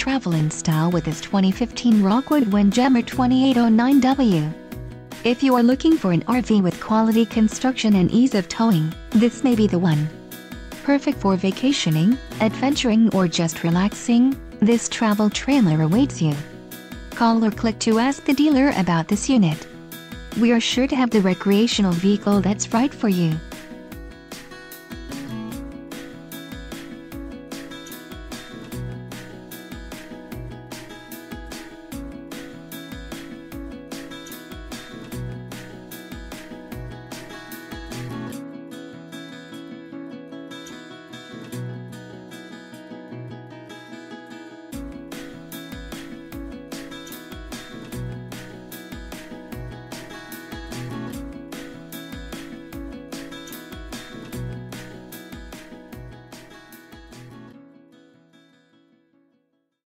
travel in style with this 2015 ROCKWOOD WINDJAMMER 2809W. If you are looking for an RV with quality construction and ease of towing, this may be the one. Perfect for vacationing, adventuring, or just relaxing, this travel trailer awaits you. Call or click to ask the dealer about this unit. We are sure to have the recreational vehicle that's right for you.